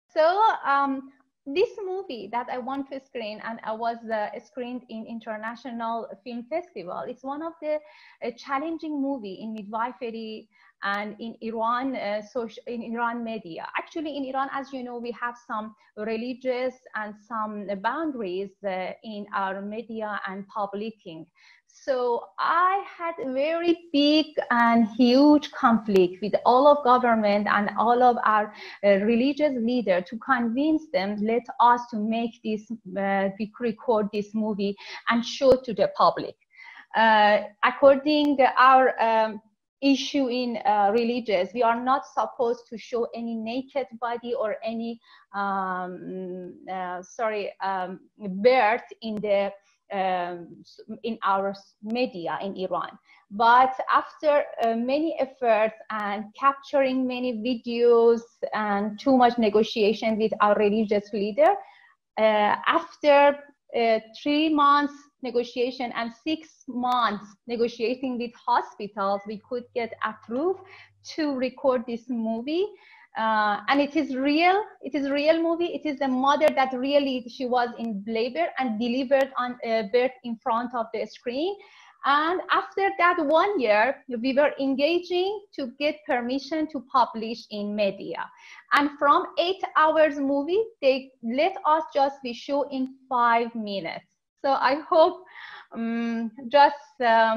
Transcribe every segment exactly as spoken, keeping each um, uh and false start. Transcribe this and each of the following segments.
So um, this movie that I want to screen, and I was uh, screened in International Film Festival, it's one of the uh, challenging movie in midwifery and in Iran, uh, social, in Iran media. Actually, in Iran, as you know, we have some religious and some boundaries uh, in our media and publishing. So I had a very big and huge conflict with all of government and all of our uh, religious leaders to convince them, let us to make this, uh, we record this movie and show to the public. Uh, according to our um, issue in uh, religious, we are not supposed to show any naked body or any, um, uh, sorry, um, birth in the Um, in our media in Iran. But after uh, many efforts and capturing many videos and too much negotiation with our religious leader, uh, after uh, three months negotiation and six months negotiating with hospitals, we could get approved to record this movie. Uh, and it is real, it is a real movie. It is the mother that really, she was in labor and delivered on uh, birth in front of the screen. And after that one year, we were engaging to get permission to publish in media. And from eight hours movie, they let us just be show in five minutes. So I hope um, just um,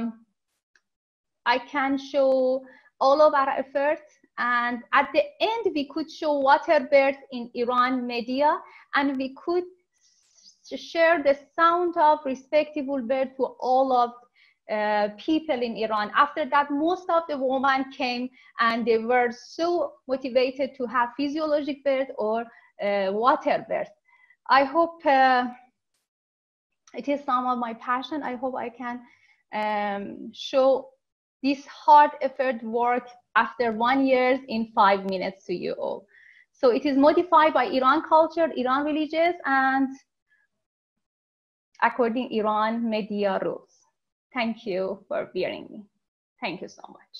I can show all of our efforts. And at the end, we could show water birth in Iran media, and we could share the sound of respectable birth to all of uh, people in Iran. After that, most of the women came and they were so motivated to have physiologic birth or uh, water birth. I hope uh, it is some of my passion. I hope I can um, show this hard effort work after one year in five minutes to you all. So it is modified by Iran culture, Iran religious, and according Iran media rules. Thank you for bearing me. Thank you so much.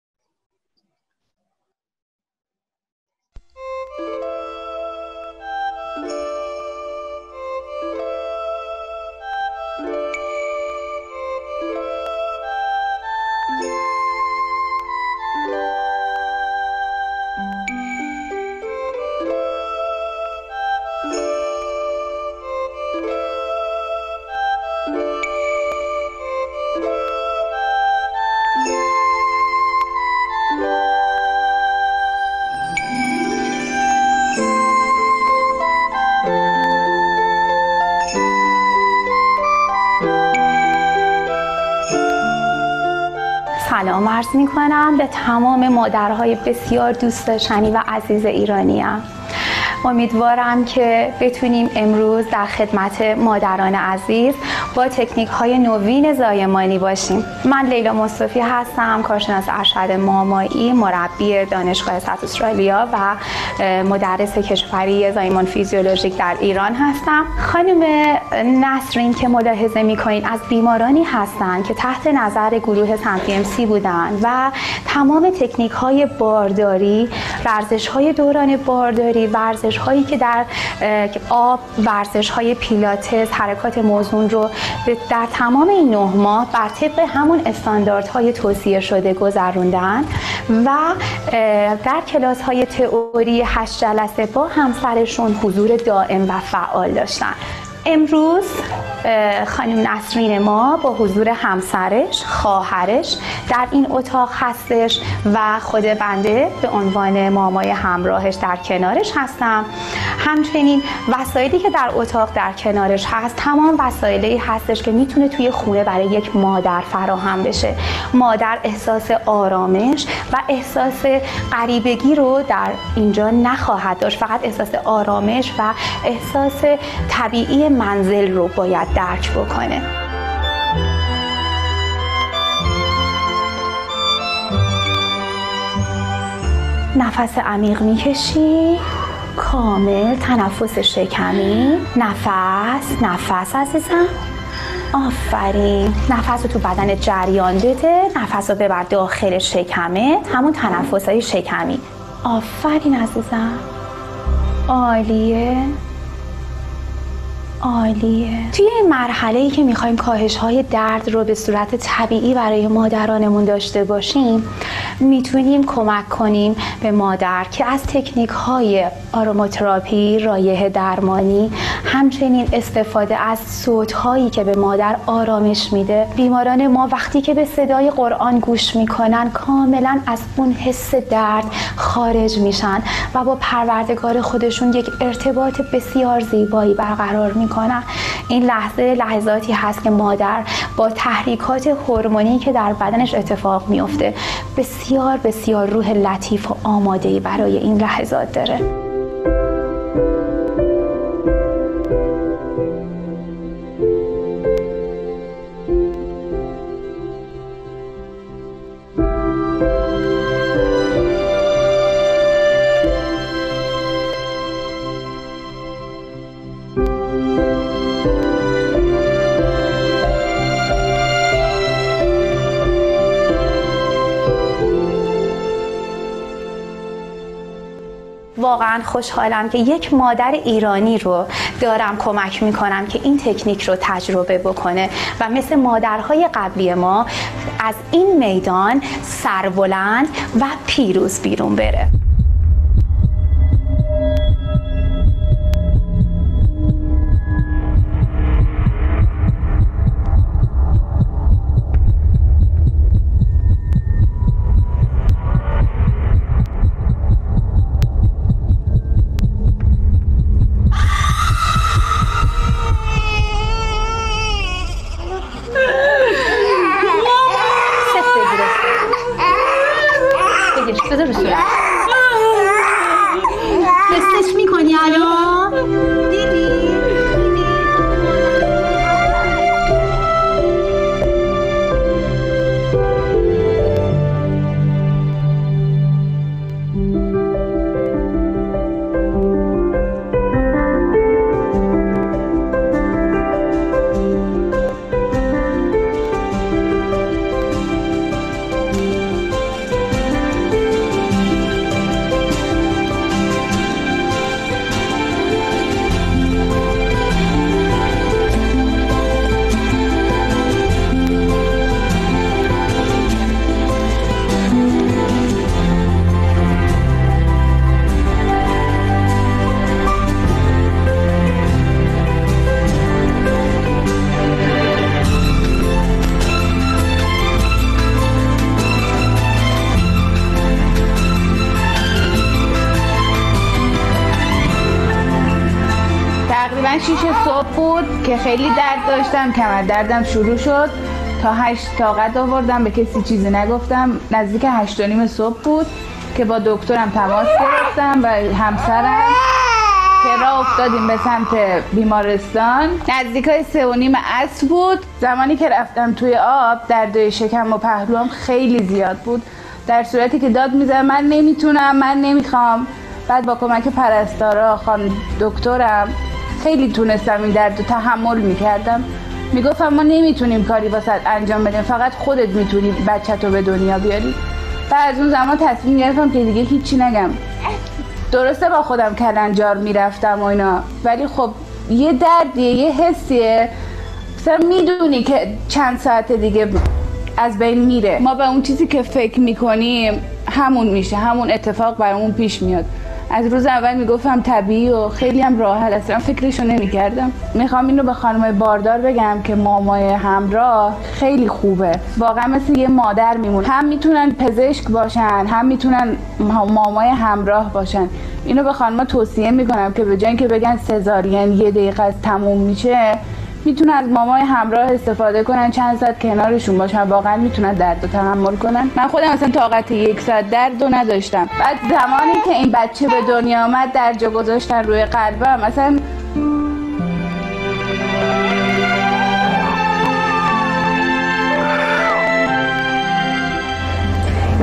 سلام عرض می کنم به تمام مادرهای بسیار دوست داشتنی و عزیز ایرانیم. امیدوارم که بتونیم امروز در خدمت مادران عزیز با تکنیک های نوین زایمانی باشیم. من لیلا مستوفی هستم، کارشناس ارشد مامایی، مربی دانشگاه ساوت استرالیا و مدرس کشوری زایمان فیزیولوژیک در ایران هستم. خانم نسرین که ملاحظه می‌کنید از بیمارانی هستند که تحت نظر گروه سن پی ام سی بودند و تمام تکنیک های بارداری، ورزش های دوران بارداری، ورزش هایی که در آب، ورزش های پیلاتس، حرکات موزون رو در تمام این نه ماه بر طبق همون استانداردهای توصیه شده گذروندن و در کلاس های تئوری هشت جلسه با همسرشون حضور دائم و فعال داشتن. امروز خانم نسرین ما با حضور همسرش، خواهرش در این اتاق هستش و خود بنده به عنوان مامای همراهش در کنارش هستم. همچنین وسایلی که در اتاق در کنارش هست تمام وسایلی هستش که میتونه توی خونه برای یک مادر فراهم بشه. مادر احساس آرامش و احساس غریبگی رو در اینجا نخواهد داشت، فقط احساس آرامش و احساس طبیعی منزل رو باید درک بکنه. نفس عمیق میکشی، کامل تنفس شکمی، نفس نفس عزیزم، آفرین. نفس رو تو بدن جریان بده، نفس رو ببر داخل شکمه، همون تنفس های شکمی. آفرین عزیزم. عالیه عالیه. توی این مرحله‌ای که می‌خوایم کاهش‌های درد رو به صورت طبیعی برای مادرانمون داشته باشیم، میتونیم کمک کنیم به مادر که از تکنیک‌های آروماتراپی، رایحه درمانی، همچنین استفاده از صوت‌هایی که به مادر آرامش میده. بیماران ما وقتی که به صدای قرآن گوش میکنن کاملا از اون حس درد خارج میشن و با پروردگار خودشون یک ارتباط بسیار زیبایی برقرار میکنن. این لحظه لحظاتی هست که مادر با تحریکات هورمونی که در بدنش اتفاق میفته بسیار بسیار روح لطیف و آماده‌ای برای این لحظات داره. واقعا خوشحالم که یک مادر ایرانی رو دارم کمک میکنم که این تکنیک رو تجربه بکنه و مثل مادرهای قبلی ما از این میدان سربلند و پیروز بیرون بره. حسش میکنی الان؟ دیدی؟ شیش صبح بود که خیلی درد داشتم، کمر دردم شروع شد. تا هشت طاقت آوردم، به کسی چیزی نگفتم. نزدیک هشت و نیم صبح بود که با دکترم تماس گرفتم و همسرم که راه افتادیم به سمت بیمارستان. نزدیک های سه و نیم عصر بود. زمانی که رفتم توی آب درد شکم و پهلوام خیلی زیاد بود، در صورتی که داد میزدم من نمیتونم، من نمیخوام. بعد با کمک پرستارا، خانم دکترم، خیلی تونستم این درد رو تحمل میکردم. میگفتم ما نمیتونیم کاری واسه انجام بدیم، فقط خودت میتونی بچت رو به دنیا بیاری. و از اون زمان تصمیم گرفتم که دیگه هیچی نگم. درسته با خودم کلنجار میرفتم و اینا، ولی خب یه دردیه، یه حسیه، مثلا میدونی که چند ساعت دیگه از بین میره. ما به اون چیزی که فکر میکنیم همون میشه، همون اتفاق برامون پیش میاد. از روز اول میگفتم طبیعی و خیلی هم راحت، اصلا فکرشو نمیکردم. میخوام اینو به خانم باردار بگم که مامای همراه خیلی خوبه، واقعا مثل یه مادر میمونه. هم میتونن پزشک باشن، هم میتونن مامای همراه باشن. اینو به خانم توصیه میکنم که به جای اینکه بگن سزارین یه دقیقه از تموم میشه، میتونن از مامای همراه استفاده کنن، چند ساعت کنارشون باشن، واقعا میتونن درد رو تحمل کنن. من خودم مثلا طاقت یک ساعت درد رو نداشتم. بعد زمانی که این بچه به دنیا آمد درجا گذاشتن روی قلبم، مثلا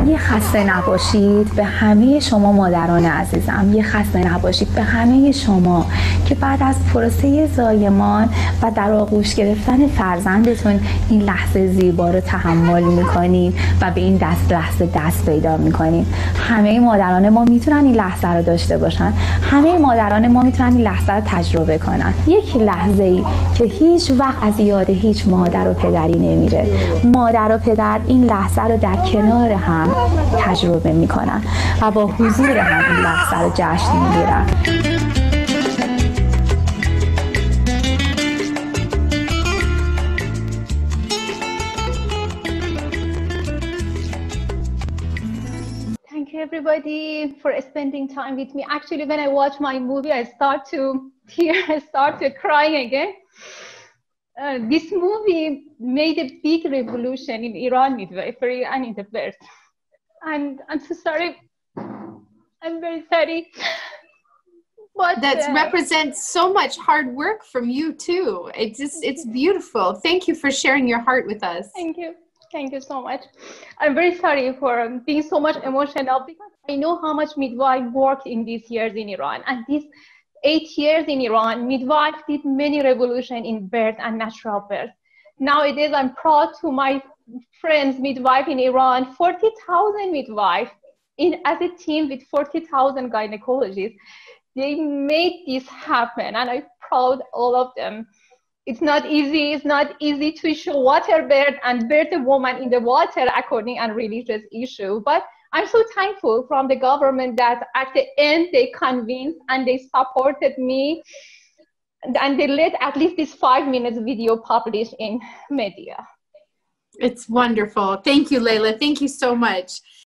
یه خسته نباشید به همه شما مادران عزیزم، یه خسته نباشید به همه شما که بعد از پروسه زایمان و در آغوش گرفتن فرزندتون این لحظه زیبا رو تحمل میکنین و به این دست لحظه دست پیدا میکنین. همه مادران ما میتونن این لحظه رو داشته باشن، همه مادران ما میتونن این لحظه رو تجربه کنن. یک لحظه ای که هیچ وقت از یاد هیچ مادر و پدری نمیره. مادر و پدر این لحظه رو در کنار هم تجربه میکنن و با حضور هم این لحظه رو جشن میگیرن. Thank you everybody for spending time with me. Actually, when I watch my movie, I start to tear, I start to crying again. Uh, this movie made a big revolution in Iran midwifery and in the birth. And I'm so sorry. I'm very sorry. But that uh, represents so much hard work from you too. It's just, it's beautiful. Thank you for sharing your heart with us. Thank you. Thank you so much. I'm very sorry for being so much emotional because I know how much midwife worked in these years in Iran. And these eight years in Iran, midwife did many revolutions in birth and natural birth. Nowadays, I'm proud to my friends midwife in Iran, forty thousand midwives in as a team with forty thousand gynecologists. They made this happen, and I'm proud all of them. It's not easy. It's not easy to issue water birth and birth a woman in the water according to religious issue. But I'm so thankful from the government that at the end they convinced and they supported me, and they let at least this five minutes video published in media. It's wonderful. Thank you, Leila. Thank you so much.